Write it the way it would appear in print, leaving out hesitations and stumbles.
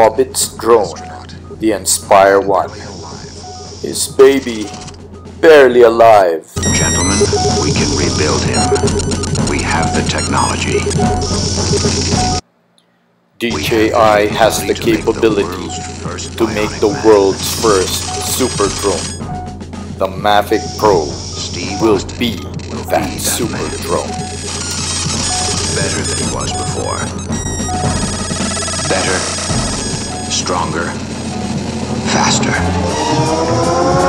Hobbit's drone, the Inspire 1. His baby, barely alive. Gentlemen, we can rebuild him. We have the technology. DJI has the capability to make the world's first super drone. The Mavic Pro will be that super drone. Better than it was before. Better, stronger, faster.